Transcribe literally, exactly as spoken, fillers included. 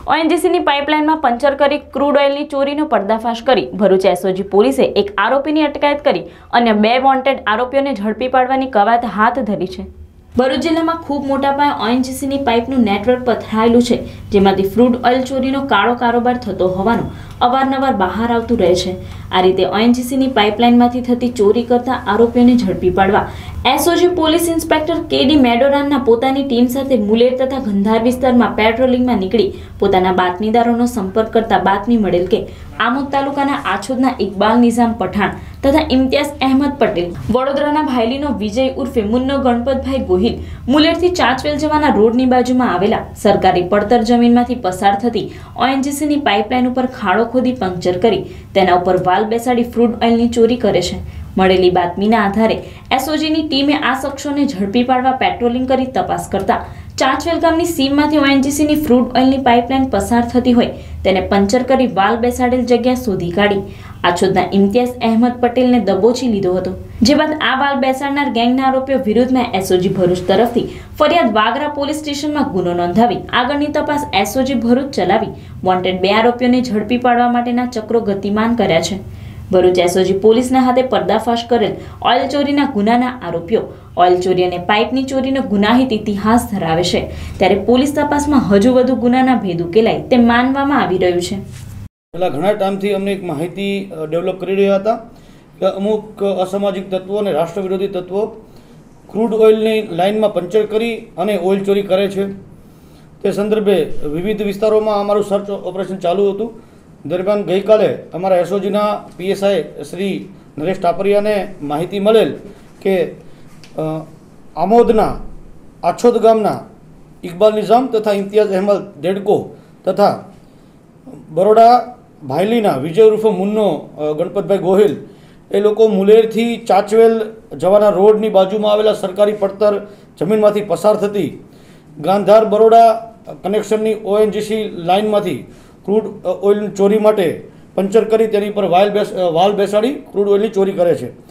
ઓએનજીસીની પાઇપલાઇનમાં puncture કરી crude ઓઇલની ચોરીનો પર્દાફાશ કરી ભરૂચ એસઓજી પોલીસે એક આરોપીની અટકાયત કરી અન્ય બે વોન્ટેડ આરોપીઓને ઝડપી પાડવાની કવાયત હાથ ધરી છે। ભરૂચ જિલ્લામાં ખૂબ મોટા પાયે ઓએનજીસીની પાઇપનું નેટવર્ક પથરાયેલું છે, જેમાંથી ક્રૂડ ઓઇલ ચોરીનો કાળો કારોબાર થતો હોવાનું અવારનવાર બહાર આવતું રહે છે। આ રીતે ઓએનજીસીની પાઇપલાઇનમાંથી થતી ચોરી કરતા આરોપીઓને ઝડપી પાડવા એસઓજી પોલીસ ઇન્સ્પેક્ટર કેડી મેડોરાનના પોતાની ટીમ સાથે મુલેર તથા ગંધાર વિસ્તારમાં પેટ્રોલિંગમાં નીકળી પોતાના બાતમીદારોનો સંપર્ક કરતા બાતમી મળેલ કે આમોદ તાલુકાના આછોદના ઇકબાલ નિઝામ પઠાણ તથા ઇમ્તિયાઝ અહેમદ પટેલ, વડોદરાના ભાયલીનો વિજય ઉર્ફે મુન્નો ગણપતભાઈ ગોહિલ મુલેરથી ચાંચવેલ જવાના રોડની બાજુમાં આવેલા સરકારી પડતર જમીનમાંથી પસાર થતી ઓએનજીસીની પાઇપલાઇન ઉપર ખાડો ખોદી પંક્ચર કરી તેના ઉપર વાલ બેસાડી ક્રૂડ ઓઇલની ચોરી કરે છે। મળેલી બાતમીના આધારે એસઓજીની ટીમે આ શખ્સોને ઝડપી પાડવા પેટ્રોલિંગ કરી તપાસ કરતા ચાંચવેલ ગામની સીમમાંથી ઓએનજીસીની ક્રૂડ ઓઇલની પાઇપલાઇન પસાર થતી હોય તેને પંચર કરી વાલ બેસાડેલ જગ્યા શોધી કાઢી આછોદના ઇમ્તિયાઝ અહેમદ પટેલને દબોચી લીધો હતો। જે બાદ આ વાલ બેસાડનાર ગેંગના આરોપીઓ વિરુદ્ધમાં એસઓજી ભરૂચ તરફથી ફરિયાદ વાગરા પોલીસ સ્ટેશનમાં ગુનો નોંધાવી આગળની તપાસ એસઓજી ભરૂચ ચલાવી વોન્ટેડ બે આરોપીઓને ઝડપી પાડવા માટેના ચક્રો ગતિમાન કર્યા છે। ભરૂચ એસઓજી પોલીસના હાથે પર્દાફાશ કરેલ ઓઇલ ચોરીના ગુનાના આરોપીઓ ઓઇલ ચોરી અને પાઇપની ચોરીનો ગુનાહિત ઇતિહાસ ધરાવે છે, ત્યારે પોલીસ તપાસમાં હજુ વધુ ગુનાના ભેદ ઉકેલાય તેમ માનવામાં આવી રહ્યું છે। પહેલા ઘણા ટાઈમથી અમને એક માહિતી ડેવલપ કરી રહ્યા હતા કે અમુક અસામાજિક તત્વો અને રાષ્ટ્ર વિરોધી તત્વો ક્રૂડ ઓઇલની લાઇનમાં પંચર કરી અને ઓઇલ ચોરી કરે છે। તે સંદર્ભે વિવિધ વિસ્તારોમાં અમારું સર્ચ ઓપરેશન ચાલુ હતું। દરમિયાન ગઈકાલે અમારા એસઓજીના પીએસઆઈ શ્રી નરેશ ટાપરિયાને માહિતી મળેલ કે આમોદના આછોદ ગામના ઇકબાલ નિઝામ તથા ઇમ્તિયાઝ અહેમદ દેડકો તથા બરોડા ભાયલીના વિજય ઉર્ફે મુન્નો ગણપતભાઈ ગોહિલ એ લોકો મુલેરથી ચાંચવેલ જવાના રોડની બાજુમાં આવેલા સરકારી પડતર જમીનમાંથી પસાર થતી ગાંધાર બરોડા કનેક્શનની ઓએનજીસી લાઇનમાંથી ક્રૂડ ઓઇલની ચોરી માટે પંચર કરી તેની પર વાલ બેસ વાલ બેસાડી ક્રૂડ ઓઇલની ચોરી કરે છે।